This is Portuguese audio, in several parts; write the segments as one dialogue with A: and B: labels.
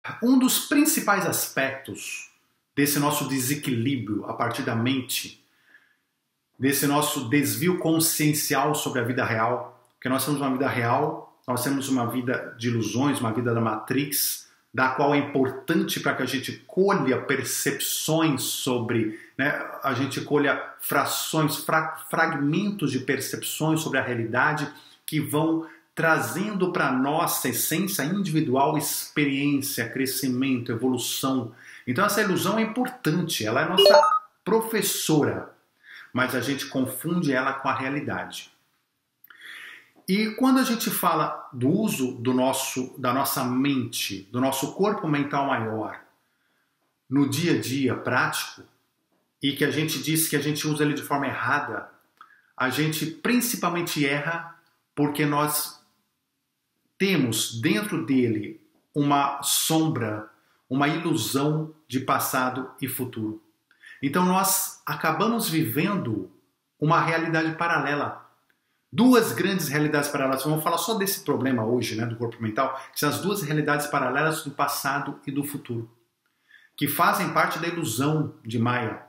A: Um dos principais aspectos desse nosso desequilíbrio a partir da mente, desse nosso desvio consciencial sobre a vida real, porque nós temos uma vida real, nós temos uma vida de ilusões, uma vida da Matrix, da qual é importante para que a gente colha percepções sobre, a gente colha frações, fragmentos de percepções sobre a realidade que vão trazendo para a nossa essência individual experiência, crescimento, evolução. Então essa ilusão é importante, ela é nossa professora, mas a gente confunde ela com a realidade. E quando a gente fala do uso da nossa mente, do nosso corpo mental maior, no dia a dia prático, e que a gente diz que a gente usa ele de forma errada, a gente principalmente erra porque nós temos dentro dele uma sombra, uma ilusão de passado e futuro. Então nós acabamos vivendo uma realidade paralela. Duas grandes realidades paralelas. Vamos falar só desse problema hoje, do corpo mental, que são as duas realidades paralelas do passado e do futuro, que fazem parte da ilusão de Maya.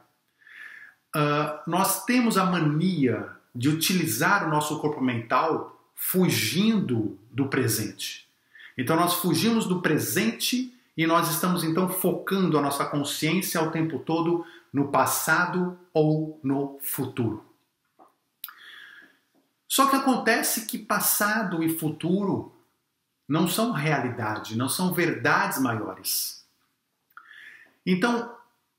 A: Nós temos a mania de utilizar o nosso corpo mental fugindo do presente. Então nós fugimos do presente e nós estamos então focando a nossa consciência o tempo todo no passado ou no futuro. Só que acontece que passado e futuro não são realidade, não são verdades maiores. Então,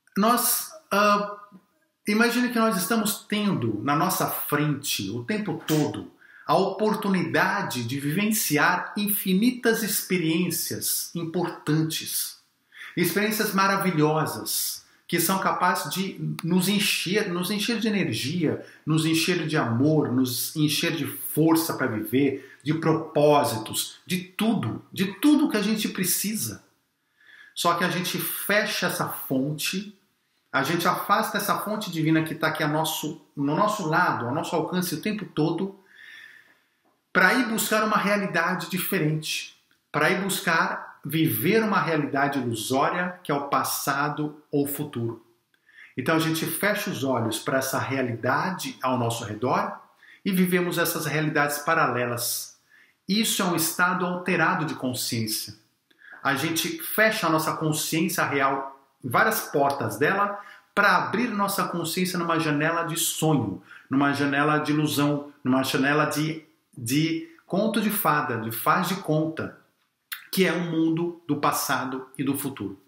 A: imagine que nós estamos tendo na nossa frente o tempo todo a oportunidade de vivenciar infinitas experiências importantes, experiências maravilhosas, que são capazes de nos encher de energia, nos encher de amor, nos encher de força para viver, de propósitos, de tudo que a gente precisa. Só que a gente fecha essa fonte, a gente afasta essa fonte divina que está aqui no nosso lado, ao nosso alcance o tempo todo, para ir buscar uma realidade diferente, para ir buscar viver uma realidade ilusória que é o passado ou futuro. Então a gente fecha os olhos para essa realidade ao nosso redor e vivemos essas realidades paralelas. Isso é um estado alterado de consciência. A gente fecha a nossa consciência real, várias portas dela, para abrir nossa consciência numa janela de sonho, numa janela de ilusão, numa janela de conto de fada, de faz de conta, que é o mundo do passado e do futuro.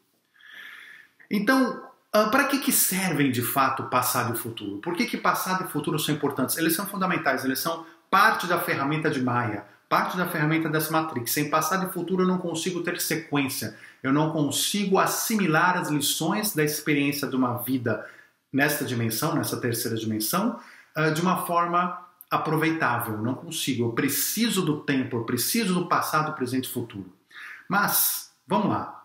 A: Então, para que servem de fato passado e futuro? Por que passado e futuro são importantes? Eles são fundamentais, eles são parte da ferramenta de Maya, parte da ferramenta dessa Matrix. Sem passado e futuro eu não consigo ter sequência, eu não consigo assimilar as lições da experiência de uma vida nesta dimensão, nessa terceira dimensão, de uma forma aproveitável, não consigo. Eu preciso do tempo, eu preciso do passado, presente e futuro. Mas, vamos lá.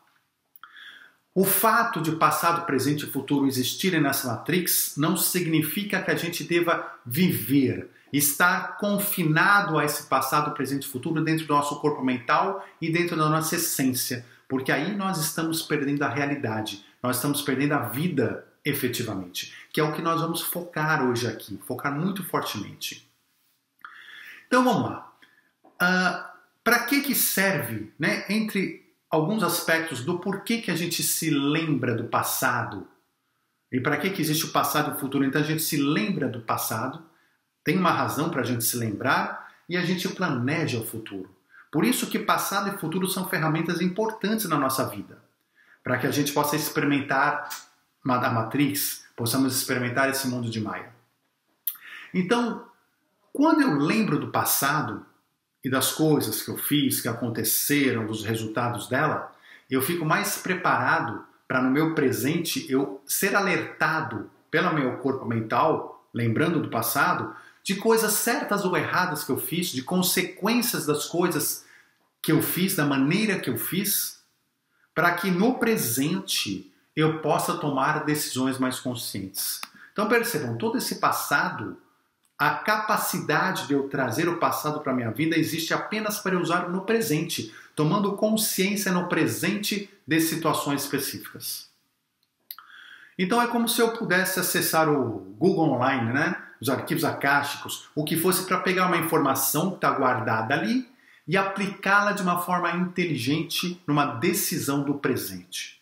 A: O fato de passado, presente e futuro existirem nessa Matrix não significa que a gente deva viver, estar confinado a esse passado, presente e futuro dentro do nosso corpo mental e dentro da nossa essência, porque aí nós estamos perdendo a realidade, nós estamos perdendo a vida efetivamente, que é o que nós vamos focar hoje aqui, focar muito fortemente. Então vamos lá. Para que serve, entre alguns aspectos do porquê que a gente se lembra do passado e para que existe o passado e o futuro? Então a gente se lembra do passado, tem uma razão para a gente se lembrar e a gente planeja o futuro. Por isso que passado e futuro são ferramentas importantes na nossa vida, para que a gente possa experimentar a Matrix, possamos experimentar esse mundo de Maya. Então, quando eu lembro do passado e das coisas que eu fiz, que aconteceram, dos resultados dela, eu fico mais preparado para no meu presente eu ser alertado pelo meu corpo mental, lembrando do passado, de coisas certas ou erradas que eu fiz, de consequências das coisas que eu fiz, da maneira que eu fiz, para que no presente eu possa tomar decisões mais conscientes. Então percebam, todo esse passado A capacidade de eu trazer o passado para a minha vida existe apenas para eu usar no presente, tomando consciência no presente de situações específicas. Então é como se eu pudesse acessar o Google Online, né? Os arquivos akáshicos, o que fosse para pegar uma informação que está guardada ali e aplicá-la de uma forma inteligente numa decisão do presente.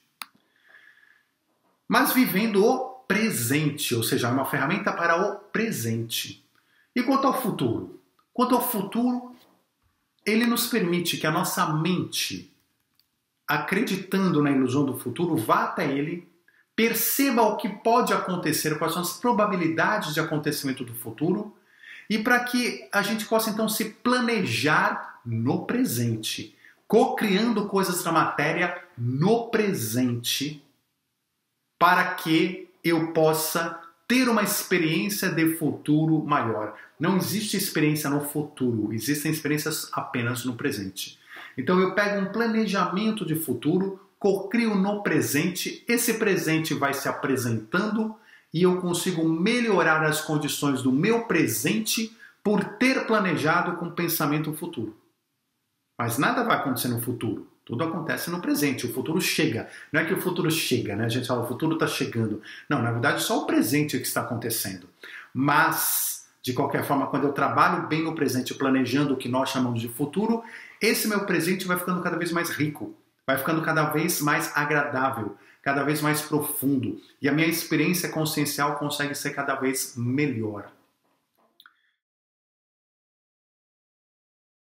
A: Mas vivendo o presente, ou seja, uma ferramenta para o presente. E quanto ao futuro? Quanto ao futuro, ele nos permite que a nossa mente, acreditando na ilusão do futuro, vá até ele, perceba o que pode acontecer, quais são as probabilidades de acontecimento do futuro, e para que a gente possa então se planejar no presente, co-criando coisas na matéria no presente, para que eu possa ter uma experiência de futuro maior. Não existe experiência no futuro, existem experiências apenas no presente. Então eu pego um planejamento de futuro, cocrio no presente, esse presente vai se apresentando e eu consigo melhorar as condições do meu presente por ter planejado com pensamento futuro. Mas nada vai acontecer no futuro. Tudo acontece no presente, o futuro chega. Não é que o futuro chega, né? A gente fala, o futuro está chegando. Não, na verdade, só o presente é que está acontecendo. Mas, de qualquer forma, quando eu trabalho bem no presente, planejando o que nós chamamos de futuro, esse meu presente vai ficando cada vez mais rico, vai ficando cada vez mais agradável, cada vez mais profundo. E a minha experiência consciencial consegue ser cada vez melhor.